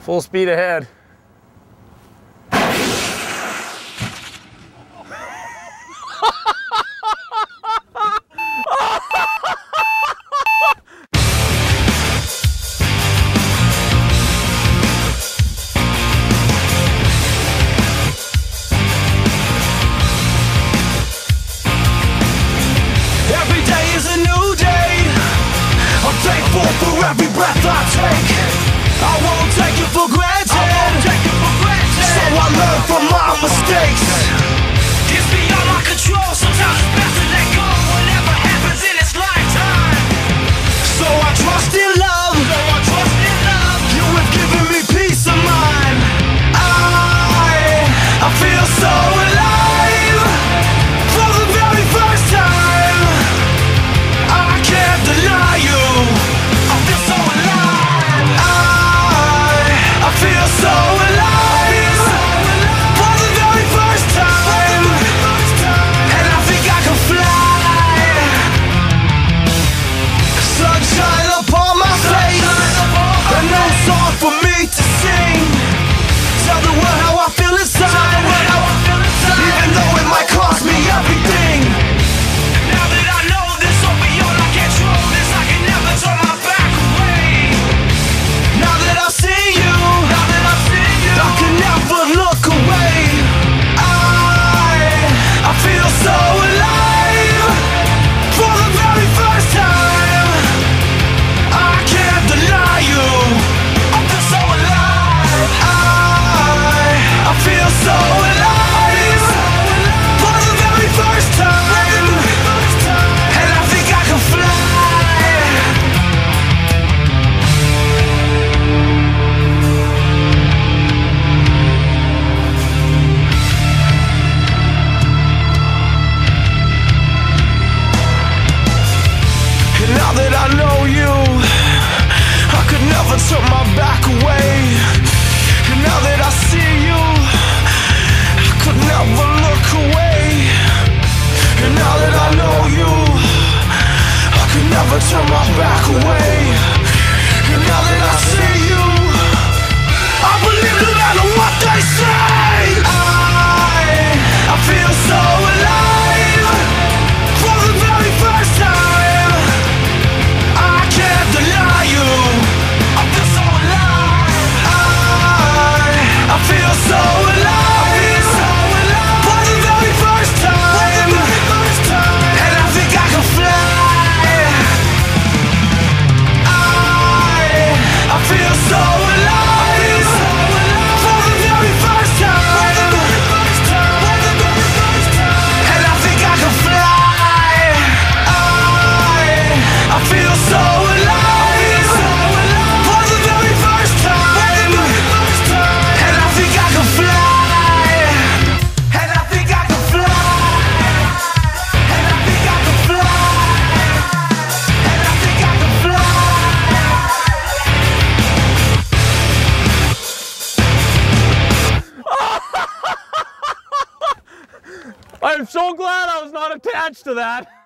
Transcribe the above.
Full speed ahead. Every day is a new day. I'm thankful for every breath I take. I won't take it for granted. So I learn from my mistakes. It's beyond my control. Sometimes it's best to let go. Whatever happens in its lifetime. So I trust in love. You have given me peace of mind. I feel so alive. For the very first time. I can't deny you. I feel so alive. I feel so alive. For the very first time. And I think I can fly. Sunshine upon my face. A new song for me to sing. Tell the world how I feel inside. Even though it might cost me everything. Now that I know this will be all I control this, I can never turn my back away. Now that I see you, I can never look away. I feel so alive. For the very first time. I can't deny you. I feel so alive. I feel so alive. For the very first time. And I think I can fly. And now that I know you, I could never turn my back away. And now that I see you, I could never look away. And now that I know you, I could never turn my back away. And now that I see you, I believe no matter what they say. I feel so alive. For the very first time. I can't deny you. I feel so alive. I feel so alive. For the very first time. And I think I can fly. I feel so alive. For the very first time. And I think I can fly. I feel so alive. For the very first time. And I think I can fly. And I think I can fly. And I think I can fly. And I think I can fly. I'm so glad I was not attached to that.